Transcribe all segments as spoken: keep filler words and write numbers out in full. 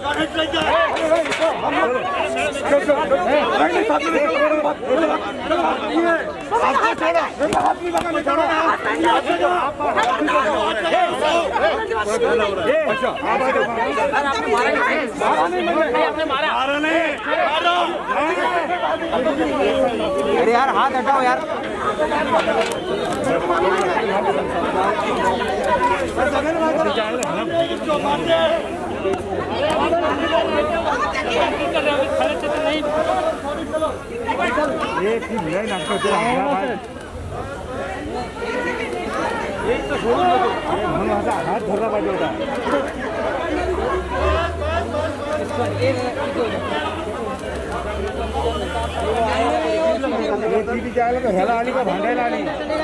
अरे यार हाथ हटाओ यार। हाथ धरला पाहिजे होता। ह्याला आली का भांडायला आली।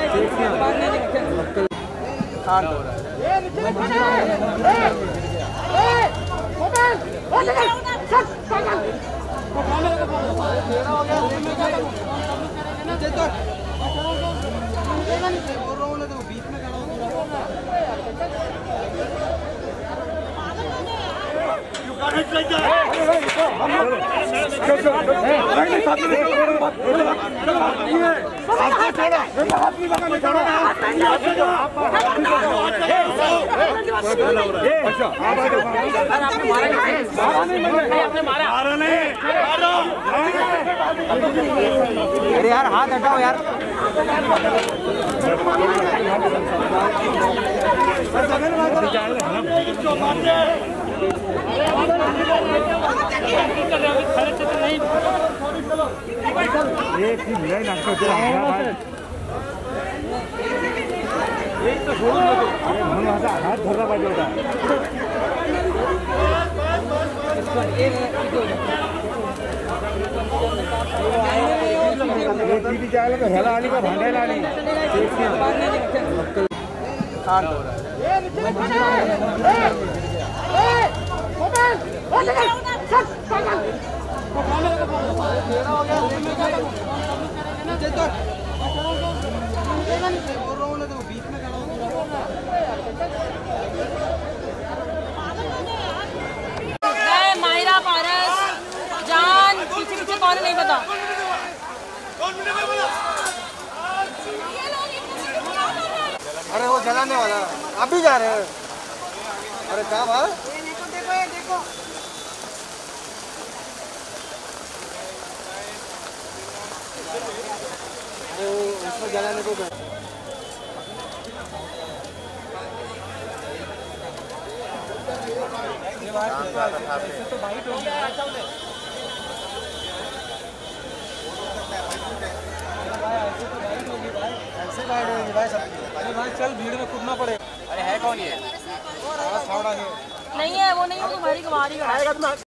अरे यार हाथ हटाओ यार। हाथ धरला पाहिजे होता। ह्याला आली का भांडायला आली। माहिरा पारस जान पीछे पीछे कौन नहीं पता। अरे वो जलाने वाला आप भी जा रहे हैं। अरे कहाँ भाई देखो देखो देखो वो उसको जलाने को गए। तो बाइट हो गया। ऐसे बाइट होगी भाई सब। अरे भाई चल भीड़ में कूदना पड़े। अरे है कौन ये? नहीं है वो नहीं है तुम्हारी कुमारी का।